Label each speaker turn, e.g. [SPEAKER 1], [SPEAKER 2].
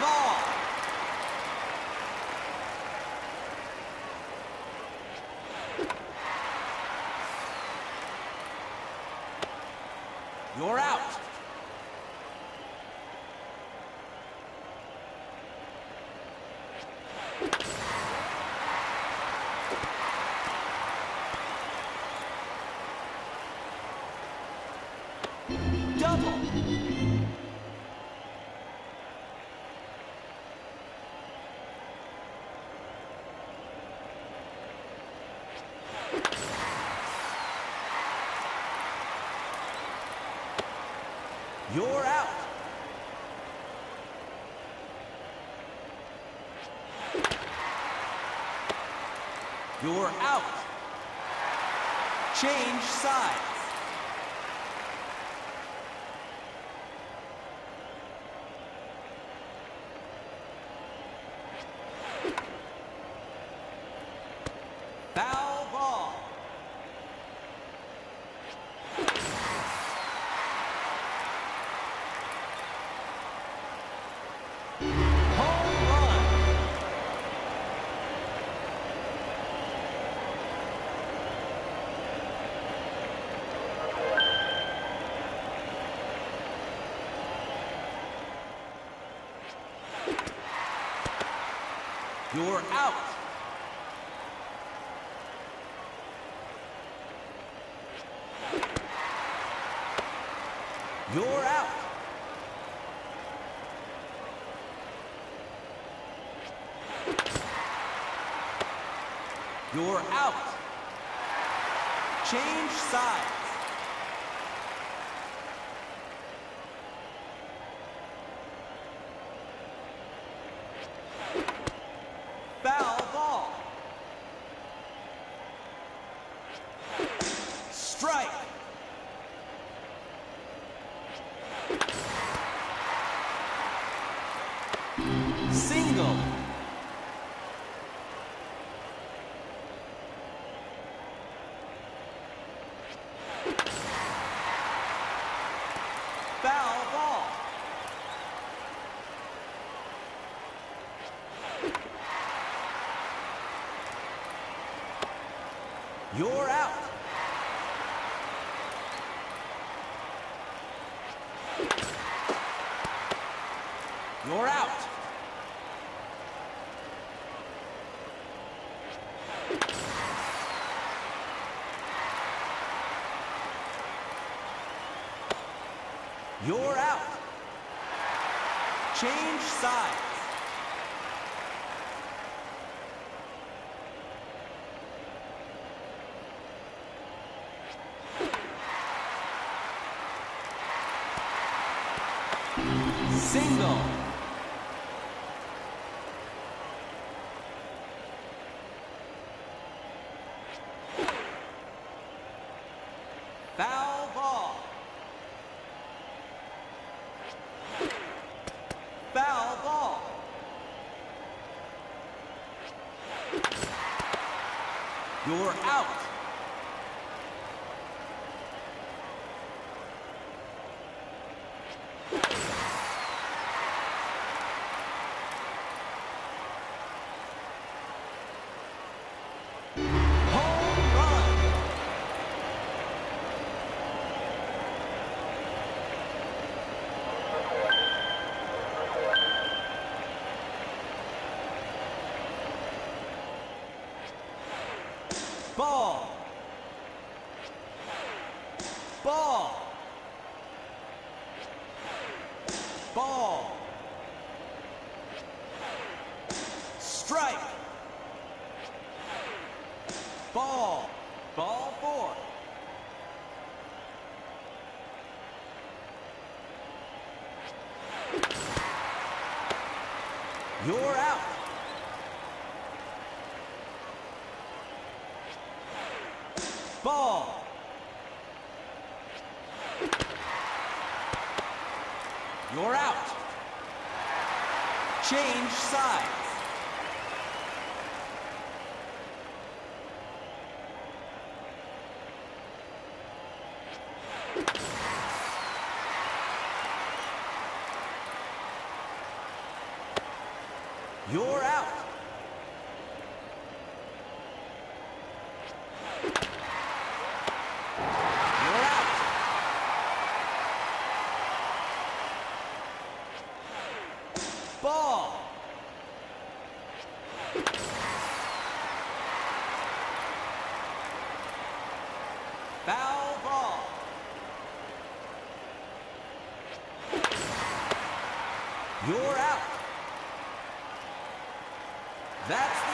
[SPEAKER 1] ball. You're out. Double. You're out. You're out. Change sides. Foul ball. Home run. You're out. You're out. You're out. Change sides. Foul ball. Strike. Single. Foul ball. You're out. You're out. You're out. Change sides. Single. Foul ball. Foul ball. You're out. Home run. Ball. Ball. Ball. Strike. Ball. Ball four. You're out. Ball. You're out. Change sides. You're out. You're out. Ball. Foul ball. You're out. That's